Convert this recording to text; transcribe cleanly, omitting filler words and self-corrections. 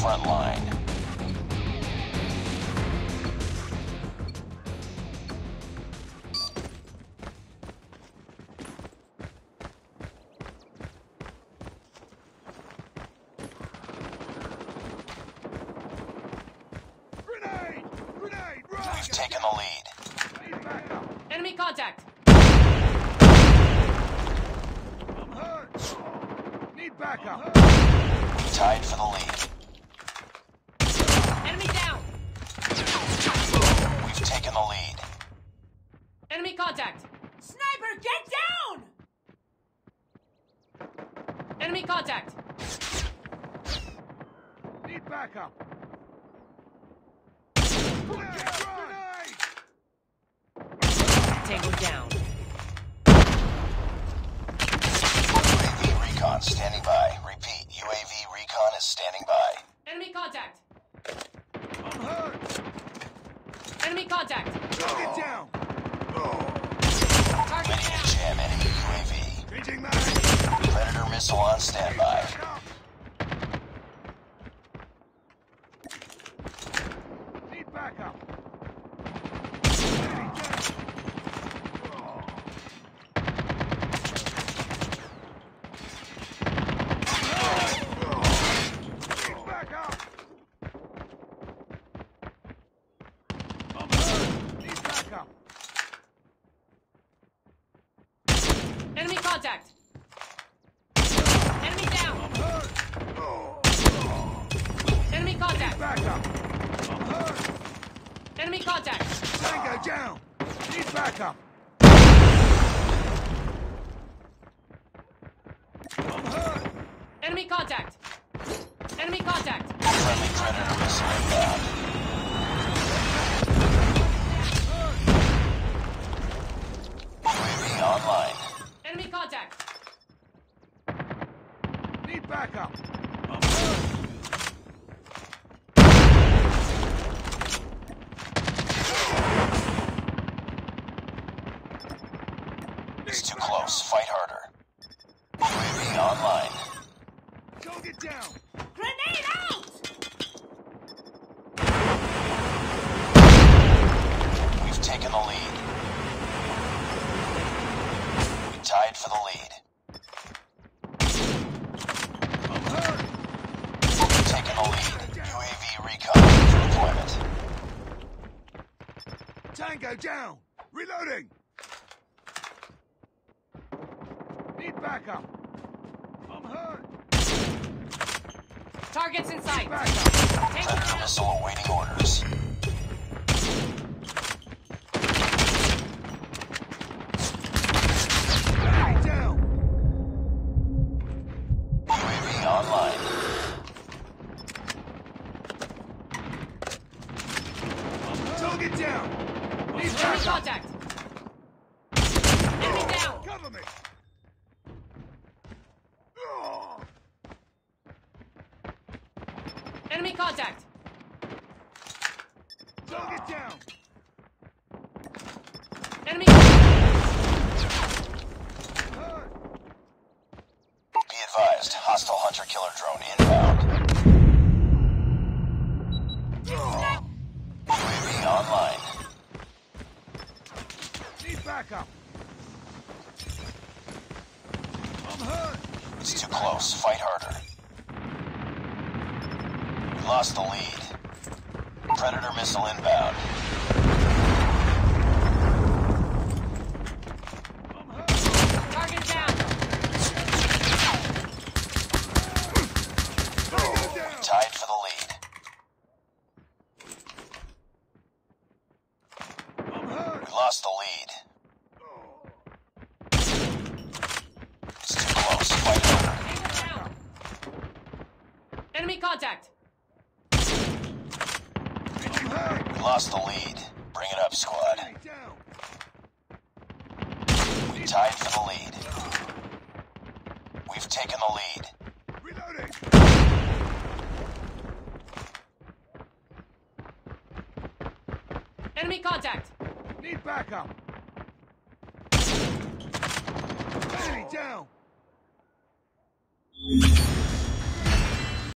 front line. We've taken the lead. Enemy contact! I'm hurt! Need backup! We tied for the lead. Enemy down! We've taken the lead. Enemy contact! Sniper, get down! Enemy contact! Need backup! Tango down. UAV recon standing by. Repeat, UAV recon is standing by. Enemy contact! I'm hurt! Enemy contact! Get down! Target Ready down! to jam enemy UAV. Changing mag! Predator missile on standby. Need backup! Enemy contact! Enemy down! Enemy contact! Backup! I'm hurt! Enemy contact! Tango down! Need backup! I'm hurt! Enemy contact! Enemy contact! Friendly Predator missile inbound. UAV online. Enemy contact! Need backup! I'm hurt! It's too close. Fight harder. UAV online. Go get down! Grenade out! We've taken the lead. We tied for the lead. I'm hurt! We've taken the lead. UAV recon for deployment. Tango down! Reloading! Need backup! I'm hurt! Targets in sight! Backup! Tango Predator down! missile awaiting orders. Enemy down! UAV online. Target down! Need Enemy backup! contact! Enemy down! Cover me! Enemy contact! Target down! Enemy Hurt! Be advised, hostile hunter-killer drone inbound. UAV online. Need backup! I'm hurt! It's too close. Fight harder. We lost the lead. Predator missile inbound. I'm hurt! target down! We tied for the lead. I'm hurt! We lost the lead. It's too close. Fight harder. Tango down! Enemy contact! I'm hurt! We lost the lead. Bring it up, squad. Enemy down! We tied for the lead. We've taken the lead. Reloading! Enemy contact! Need backup! Enemy down!